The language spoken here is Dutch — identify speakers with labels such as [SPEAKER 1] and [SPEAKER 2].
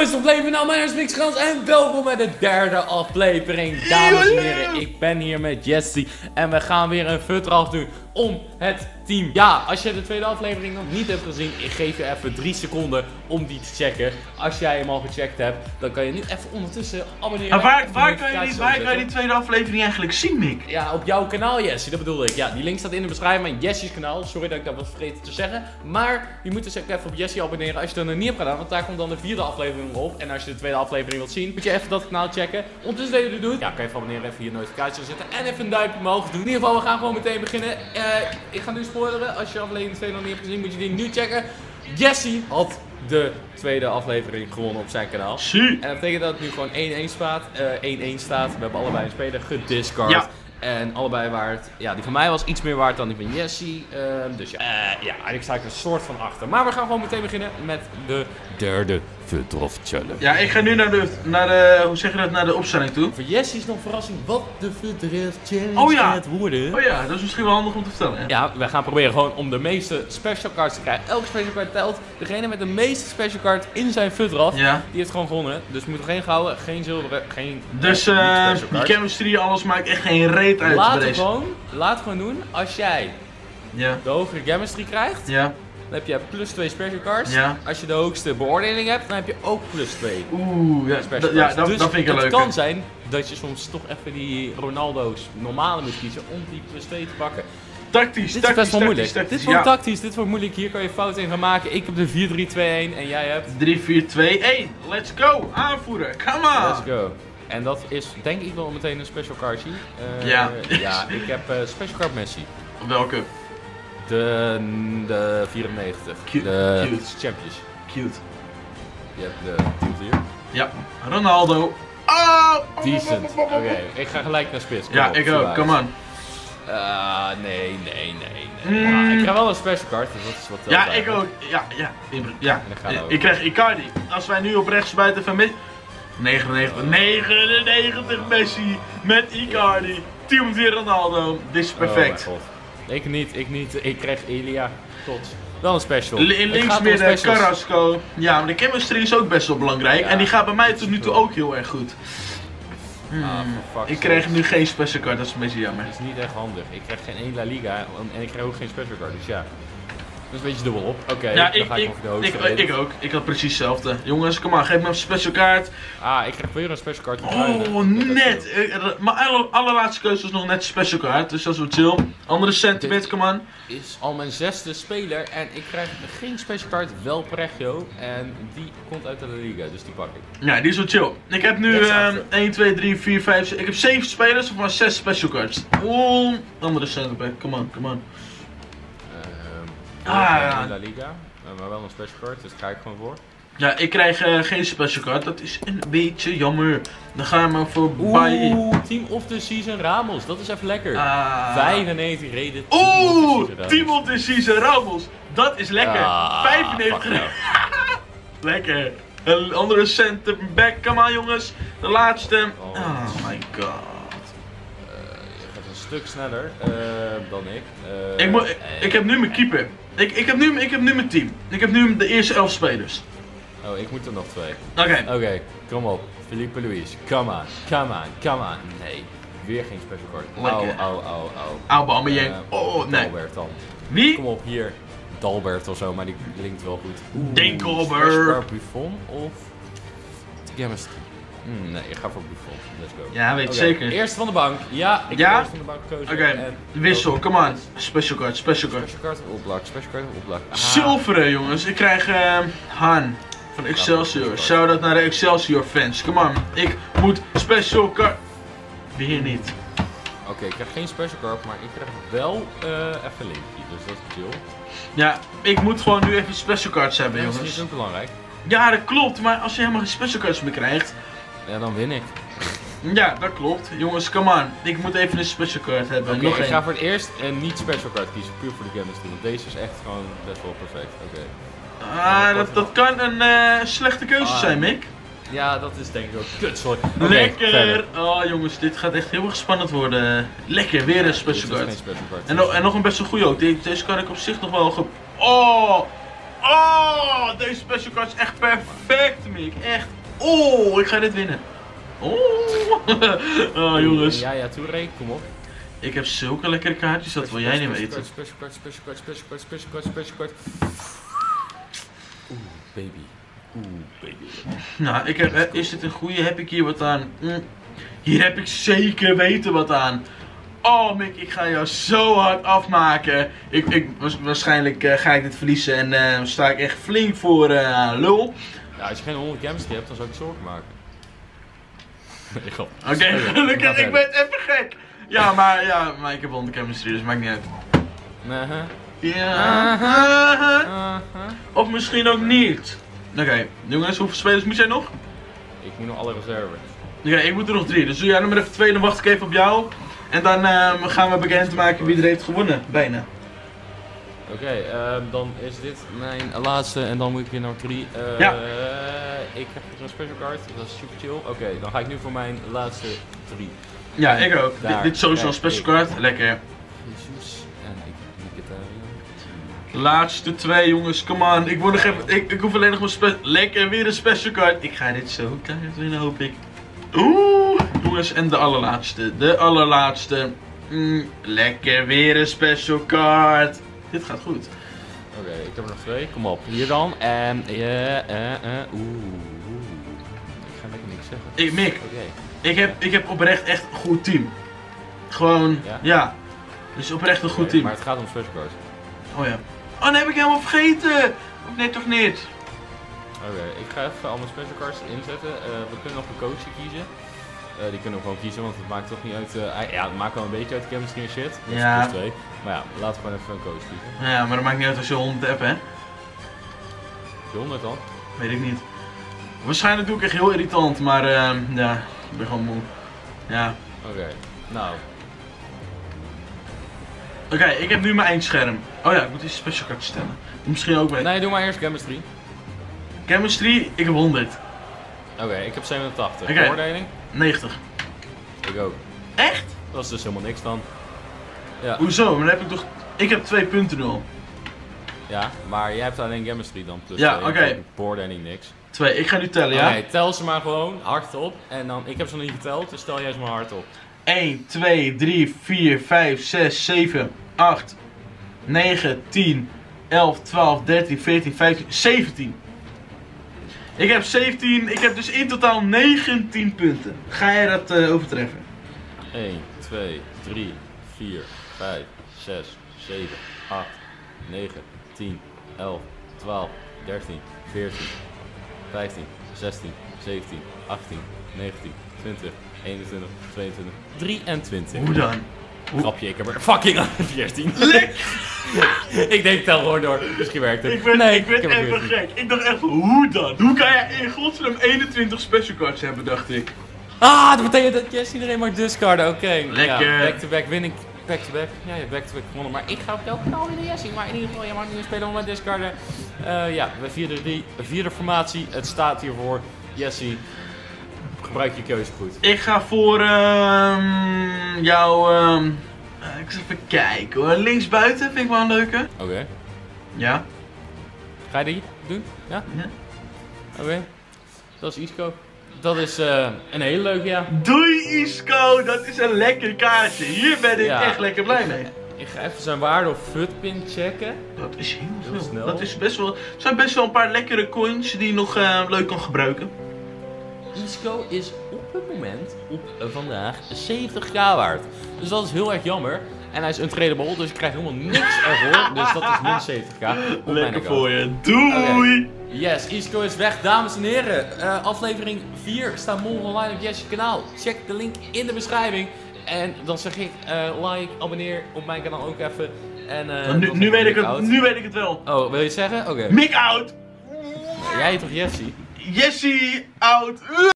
[SPEAKER 1] is het opleven? Nou, mijn naam is Mixgans en welkom bij de derde aflevering. Dames en heren, ik ben hier met Jesse en we gaan weer een futraf doen om het team. Ja, als je de tweede aflevering nog niet hebt gezien, ik geef je even 3 seconden om die te checken. Als jij hem al gecheckt hebt, dan kan je nu even ondertussen abonneren.
[SPEAKER 2] Maar waar kan je die tweede aflevering eigenlijk zien, Mick?
[SPEAKER 1] Ja, op jouw kanaal, Jesse, dat bedoelde ik. Ja, die link staat in de beschrijving, mijn Jesse's kanaal. Sorry dat ik dat was vergeten te zeggen. Maar je moet dus ook even op Jesse abonneren als je dat nog niet hebt gedaan, want daar komt dan de 4e aflevering op. En als je de tweede aflevering wilt zien, moet je even dat kanaal checken. Ondertussen dat je dit doet, ja, kan je even abonneren, even je notificaties zetten en even een duimpje omhoog doen. In ieder geval, we gaan gewoon meteen beginnen. Ik ga nu spoileren. Als je aflevering 2 nog niet hebt gezien, moet je die nu checken. Jesse had de tweede aflevering gewonnen op zijn kanaal. En dat betekent dat het nu gewoon 1-1 staat. 1-1 staat. We hebben allebei een speler gediscard. Ja. En allebei waard. Ja, die van mij was iets meer waard dan die van Jesse. Dus ja. Ja, eigenlijk sta ik een soort van achter. Maar we gaan gewoon meteen beginnen met de derde Futraf Challenge.
[SPEAKER 2] Ja, ik ga nu naar de hoe zeg je dat, naar de opstelling toe.
[SPEAKER 1] Voor Jesse is nog verrassing wat de Futraf Challenge gaat worden.
[SPEAKER 2] Oh ja, dat is misschien wel handig om te vertellen. Hè?
[SPEAKER 1] Ja, we gaan proberen gewoon om de meeste special cards te krijgen. Elke special card telt. Degene met de meeste special card in zijn Futraf, die heeft gewoon gewonnen. Dus we moeten geen gouden, geen zilveren, geen
[SPEAKER 2] dus die chemistry, alles maakt echt geen reet uit.
[SPEAKER 1] Laat gewoon doen. Als jij de hogere chemistry krijgt, dan heb je plus 2 special cards. Als je de hoogste beoordeling hebt, dan heb je ook plus 2.
[SPEAKER 2] Oeh, ja, dat vind ik leuk.
[SPEAKER 1] Het kan zijn dat je soms toch even die Ronaldo's normale moet kiezen om die plus 2 te pakken.
[SPEAKER 2] Tactisch,
[SPEAKER 1] dit is best wel moeilijk. Dit wordt tactisch, dit wordt moeilijk. Hier kan je fouten in gaan maken. Ik heb de 4-3-2-1 en jij hebt
[SPEAKER 2] 3-4-2-1. Let's go, aanvoeren, come on.
[SPEAKER 1] Let's go. En dat is denk ik wel meteen een special cardje.
[SPEAKER 2] Ja,
[SPEAKER 1] ik heb special card Messi.
[SPEAKER 2] Welke?
[SPEAKER 1] De 94. De Champions.
[SPEAKER 2] Cute.
[SPEAKER 1] Je hebt de cute hier.
[SPEAKER 2] Ja, Ronaldo.
[SPEAKER 1] Decent. Oké, ik ga gelijk naar spits.
[SPEAKER 2] Ja, ik ook, come on.
[SPEAKER 1] Nee. Ik krijg wel een special card, dus dat is wat.
[SPEAKER 2] Ja, ik ook. Ja. Ik krijg Icardi. Als wij nu op rechts buiten van Messi. 99 Messi met Icardi. Team weer Ronaldo. Dit is perfect.
[SPEAKER 1] Oh mijn god. Ik niet. Ik krijg Elia. Tot. Wel een special.
[SPEAKER 2] Links meer de Carrasco. Ja, maar de chemistry is ook best wel belangrijk. Ja, en die gaat bij mij tot nu toe ook heel erg goed. Ik krijg nu geen special card, dat is een beetje jammer.
[SPEAKER 1] Dat is niet echt handig. Ik krijg geen 1 La Liga en ik krijg ook geen special card, dus ja. Dat is een beetje dubbel op. Oké, dan ga ik over de hoogste
[SPEAKER 2] ik ook. Ik had precies hetzelfde. Jongens, kom maar, geef me een special kaart.
[SPEAKER 1] Ik krijg weer een special card.
[SPEAKER 2] Net! Mijn allerlaatste keuze is nog net special kaart, dus dat is wel chill. Andere sentiment, kom aan.
[SPEAKER 1] Dit is al mijn 6e speler en ik krijg geen special card, wel Pregio. En die komt uit de La Liga, dus die pak ik.
[SPEAKER 2] Ja, die is wel chill. Ik heb nu 1, 2, 3, 4, 5, 6. Ik heb 7 spelers of maar 6 special cards. Andere centerback, come on.
[SPEAKER 1] La Liga, maar wel een special card, dus daar ga ik gewoon voor.
[SPEAKER 2] Ja, ik krijg geen special card, dat is een beetje jammer. Dan gaan we voor Bailly.
[SPEAKER 1] Team of the Season Ramos, dat is even lekker. 95 reden.
[SPEAKER 2] Team of the Season Ramos, dat is lekker. 95 lekker. Een andere centerback, come on jongens. De laatste. Oh my god.
[SPEAKER 1] Je gaat een stuk sneller dan ik.
[SPEAKER 2] Ik heb nu mijn keeper. Ik heb nu mijn team. Ik heb nu de eerste 11 spelers.
[SPEAKER 1] Oh, ik moet er nog 2. Oké, kom op. Filipe Luis. Come on. Nee, weer geen special card.
[SPEAKER 2] Aubameyang. Nee.
[SPEAKER 1] Dalbert dan.
[SPEAKER 2] Wie?
[SPEAKER 1] Kom op, hier. Dalbert of zo, maar die klinkt wel goed.
[SPEAKER 2] Denkelber.
[SPEAKER 1] Special card Buffon of... nee, ik ga voor Buffon. Let's go.
[SPEAKER 2] Ja, weet je zeker.
[SPEAKER 1] Eerst van de bank. Ja, ik heb eerst van de bank gekozen.
[SPEAKER 2] Oké, wissel, come on. Special card.
[SPEAKER 1] Special card opblak.
[SPEAKER 2] Zilveren jongens, ik krijg Han van Excelsior. Shout-out naar de Excelsior fans. Come on, ik moet special card. Weer niet.
[SPEAKER 1] Oké, ik krijg geen special card, maar ik krijg wel even linkje, dus dat is chill.
[SPEAKER 2] Ja, ik moet gewoon nu even special cards hebben jongens.
[SPEAKER 1] Dat is niet zo belangrijk.
[SPEAKER 2] Ja, dat klopt, maar als je helemaal geen special cards meer krijgt...
[SPEAKER 1] Ja, dan win ik.
[SPEAKER 2] Ja, dat klopt. Jongens, come on. Ik moet even een special card hebben.
[SPEAKER 1] Oké, ik ga voor het eerst een niet special card kiezen, puur voor de chemistry. Want deze is echt gewoon best wel perfect.
[SPEAKER 2] Dat kan een slechte keuze zijn, Mick.
[SPEAKER 1] Ja, dat is denk ik ook kut, sorry.
[SPEAKER 2] Lekker!
[SPEAKER 1] Verder.
[SPEAKER 2] Oh jongens, dit gaat echt heel erg spannend worden. Lekker, weer een special card. En nog een best wel goede ook. Deze kan ik op zich nog wel Oh, deze special card is echt perfect, Mick. Echt. Oh, ik ga dit winnen. Oh, oh jongens.
[SPEAKER 1] Ja, Touré, kom op.
[SPEAKER 2] Ik heb zulke lekkere kaartjes, dat wil jij niet weten.
[SPEAKER 1] Special card. Oeh, baby.
[SPEAKER 2] Nou, is dit een goede? Heb ik hier wat aan? Hier heb ik zeker weten wat aan. Oh Mick, ik ga jou zo hard afmaken. Waarschijnlijk ga ik dit verliezen en sta ik echt flink voor lul.
[SPEAKER 1] Ja, als je geen 100 chemistry hebt, dan zou ik zorgen maken.
[SPEAKER 2] Oké, gelukkig, ik ben even gek. Ja, maar ik heb 100 chemistry, dus maakt niet uit. Ja. Of misschien ook niet. Oké, jongens, hoeveel spelers moet jij nog?
[SPEAKER 1] Ik moet nog alle reserves.
[SPEAKER 2] Oké, ik moet er nog 3. Dus doe jij nummer even 2, dan wacht ik even op jou. En dan gaan we bekendmaken wie er heeft gewonnen, bijna.
[SPEAKER 1] Oké, dan is dit mijn laatste en dan moet ik weer naar 3.
[SPEAKER 2] Ja.
[SPEAKER 1] Ik krijg een special card, dat is super chill. Oké, dan ga ik nu voor mijn laatste 3.
[SPEAKER 2] Ja, ik ook. Dit is sowieso een special card, lekker.
[SPEAKER 1] Jesus en ik heb Mkhitaryan.
[SPEAKER 2] Laatste 2 jongens, come on. Ik word nog even, ik hoef alleen nog maar lekker weer een special card. Ik ga dit zo keihard winnen, hoop ik. Oeh, jongens, en de allerlaatste. Lekker weer een special card. Dit gaat goed.
[SPEAKER 1] Oké, ik heb er nog 2. Kom op, hier dan. En ik ga lekker niks zeggen.
[SPEAKER 2] Mick, ik heb oprecht echt een goed team. Gewoon, ja. Dus oprecht een goed team.
[SPEAKER 1] Maar het gaat om special cards.
[SPEAKER 2] Oh ja. Oh, dat heb ik helemaal vergeten. Of nee, toch niet?
[SPEAKER 1] Oké, ik ga even al mijn special cards inzetten. We kunnen nog een coach kiezen. Die kunnen we gewoon kiezen, want het maakt toch niet uit. Ja, het maakt wel een beetje uit chemistry en shit. Dat is plus 2. Maar ja, laten we gewoon even een coach kiezen.
[SPEAKER 2] Ja, maar dat maakt niet uit als je 100 hebt, hè?
[SPEAKER 1] Je 100 dan?
[SPEAKER 2] Weet ik niet. Waarschijnlijk doe ik echt heel irritant, maar ja, ik ben gewoon moe. Ja.
[SPEAKER 1] Oké, nou.
[SPEAKER 2] Oké, ik heb nu mijn eindscherm. Oh ja, ik moet deze special card stellen. Misschien ook weten.
[SPEAKER 1] Nee, doe maar eerst chemistry.
[SPEAKER 2] Chemistry, ik heb 100.
[SPEAKER 1] Oké, ik heb 87.
[SPEAKER 2] Okay.
[SPEAKER 1] Beoordeling?
[SPEAKER 2] 90.
[SPEAKER 1] Ik ook.
[SPEAKER 2] Echt?
[SPEAKER 1] Dat is dus helemaal niks dan. Ja.
[SPEAKER 2] Hoezo? Maar dan heb ik toch... Ik heb 2 punten nu al.
[SPEAKER 1] Ja, maar jij hebt alleen chemistry dan plus
[SPEAKER 2] ja,
[SPEAKER 1] 2.
[SPEAKER 2] Oké.
[SPEAKER 1] Beoordeling niks.
[SPEAKER 2] 2, ik ga nu tellen, ja?
[SPEAKER 1] Oké, tel ze maar gewoon hardop. En dan, ik heb ze nog niet geteld, dus tel jij ze maar hardop.
[SPEAKER 2] 1, 2, 3, 4, 5, 6, 7, 8, 9, 10, 11, 12, 13, 14, 15, 17. Ik heb 17, ik heb dus in totaal 19 punten. Ga jij dat overtreffen?
[SPEAKER 1] 1, 2, 3, 4, 5, 6, 7, 8, 9, 10, 11, 12, 13, 14, 15, 16, 17, 18, 19, 20, 21, 22, 23.
[SPEAKER 2] Hoe dan?
[SPEAKER 1] Grapje, ik heb er fucking 14.
[SPEAKER 2] Lekker!
[SPEAKER 1] Ik denk, tel gewoon door. Misschien werkt het.
[SPEAKER 2] Ik ben
[SPEAKER 1] heb
[SPEAKER 2] even gek. Ik dacht echt, hoe dan? Hoe kan jij in godsnaam 21 special cards hebben, dacht ik.
[SPEAKER 1] Ah, dat betekent dat Jess iedereen mag discarden. Oké.
[SPEAKER 2] Lekker.
[SPEAKER 1] Ja, back-to-back win ik. Back-to-back. Ja, je hebt back-to-back gewonnen. Maar ik ga op elke kanaal winnen, Jessie. Maar in ieder geval, je mag niet meer spelen om mijn discarden. Ja, we vierde formatie. Het staat hiervoor. Jessie, gebruik je keuze goed.
[SPEAKER 2] Ik ga voor jou... ik zal even kijken hoor. Linksbuiten vind ik wel een leuke.
[SPEAKER 1] Oké.
[SPEAKER 2] Ja.
[SPEAKER 1] Ga je die doen? Ja?
[SPEAKER 2] Ja.
[SPEAKER 1] Oké. Dat is Isco. Dat is een hele leuke, ja.
[SPEAKER 2] Doei Isco, dat is een lekker kaartje. Hier ben ik echt lekker blij mee.
[SPEAKER 1] Ik ga even zijn waarde op Futpin checken.
[SPEAKER 2] Dat is heel veel.
[SPEAKER 1] Snel.
[SPEAKER 2] Dat is best wel, zijn best wel een paar lekkere coins die je nog leuk kan gebruiken.
[SPEAKER 1] Isco is op het moment, op vandaag, 70k waard. Dus dat is heel erg jammer. En hij is untradable, dus ik krijg helemaal niks ervoor. Dus dat is min 70k.
[SPEAKER 2] Lekker voor je. Doei!
[SPEAKER 1] Okay. Yes, Isco is weg, dames en heren. Aflevering 4 staat morgen online op Jessie kanaal. Check de link in de beschrijving. En dan zeg ik like, abonneer op mijn kanaal ook even. En,
[SPEAKER 2] nu weet ik het wel.
[SPEAKER 1] Oh, wil je het zeggen? Oké.
[SPEAKER 2] Mick out!
[SPEAKER 1] Jij toch Jessie?
[SPEAKER 2] Jessie out!